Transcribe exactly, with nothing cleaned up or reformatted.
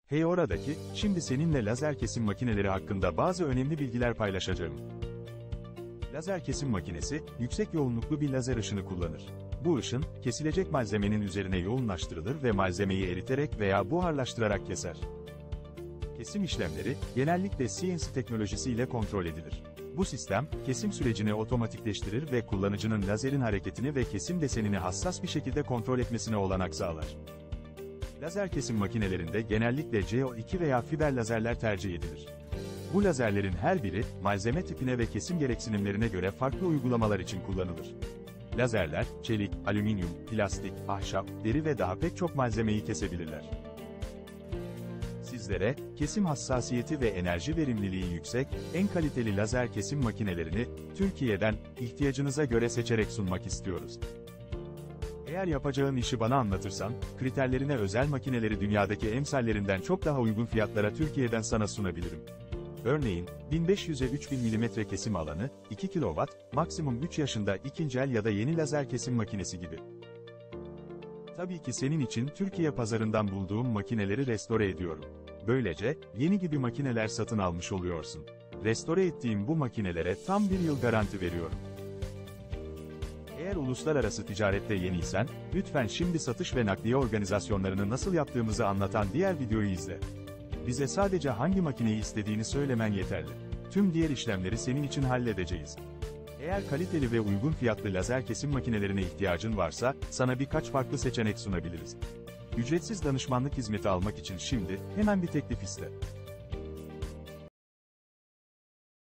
Hey oradaki, şimdi seninle lazer kesim makineleri hakkında bazı önemli bilgiler paylaşacağım. Lazer kesim makinesi, yüksek yoğunluklu bir lazer ışını kullanır. Bu ışın, kesilecek malzemenin üzerine yoğunlaştırılır ve malzemeyi eriterek veya buharlaştırarak keser. Kesim işlemleri, genellikle C N C teknolojisi ile kontrol edilir. Bu sistem, kesim sürecini otomatikleştirir ve kullanıcının lazerin hareketini ve kesim desenini hassas bir şekilde kontrol etmesine olanak sağlar. Lazer kesim makinelerinde genellikle C O iki veya fiber lazerler tercih edilir. Bu lazerlerin her biri, malzeme tipine ve kesim gereksinimlerine göre farklı uygulamalar için kullanılır. Lazerler, çelik, alüminyum, plastik, ahşap, deri ve daha pek çok malzemeyi kesebilirler. Sizlere, kesim hassasiyeti ve enerji verimliliği yüksek, en kaliteli lazer kesim makinelerini, Türkiye'den, ihtiyacınıza göre seçerek sunmak istiyoruz. Eğer yapacağın işi bana anlatırsan, kriterlerine özel makineleri dünyadaki emsallerinden çok daha uygun fiyatlara Türkiye'den sana sunabilirim. Örneğin, bin beş yüze üç bin milimetre kesim alanı, iki kilowatt, maksimum üç yaşında ikinci el ya da yeni lazer kesim makinesi gibi. Tabii ki senin için Türkiye pazarından bulduğum makineleri restore ediyorum. Böylece, yeni gibi makineler satın almış oluyorsun. Restore ettiğim bu makinelere tam bir yıl garanti veriyorum. Eğer uluslararası ticarette yeniysen, lütfen şimdi satış ve nakliye organizasyonlarını nasıl yaptığımızı anlatan diğer videoyu izle. Bize sadece hangi makineyi istediğini söylemen yeterli. Tüm diğer işlemleri senin için halledeceğiz. Eğer kaliteli ve uygun fiyatlı lazer kesim makinelerine ihtiyacın varsa, sana birkaç farklı seçenek sunabiliriz. Ücretsiz danışmanlık hizmeti almak için şimdi, hemen bir teklif iste.